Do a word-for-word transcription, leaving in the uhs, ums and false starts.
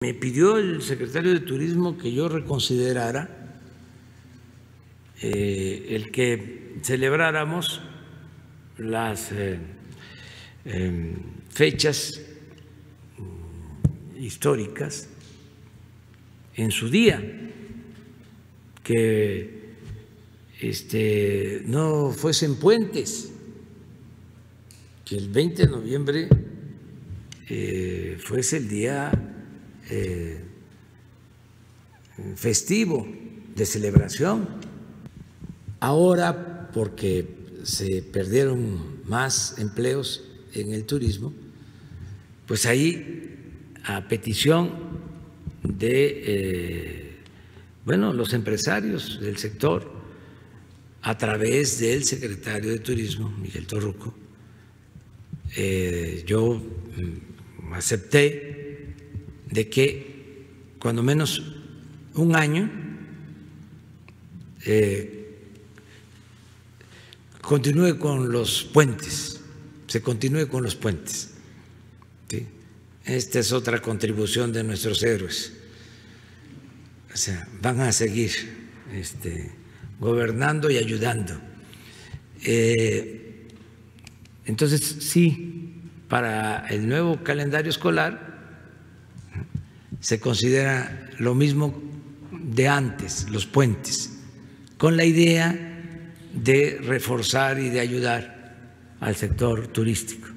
Me pidió el secretario de Turismo que yo reconsiderara eh, el que celebráramos las eh, eh, fechas históricas en su día, que este, no fuesen puentes, que el veinte de noviembre eh, fuese el día eh, festivo de celebración. Ahora, porque se perdieron más empleos en el turismo, pues ahí, a petición de eh, bueno, los empresarios del sector, a través del secretario de Turismo, Miguel Torruco, eh, yo acepté de que cuando menos un año eh, continúe con los puentes, se continúe con los puentes. ¿Sí? Esta es otra contribución de nuestros héroes. O sea, van a seguir este, gobernando y ayudando. Eh, entonces, sí, para el nuevo calendario escolar se considera lo mismo de antes, los puentes, con la idea de reforzar y de ayudar al sector turístico.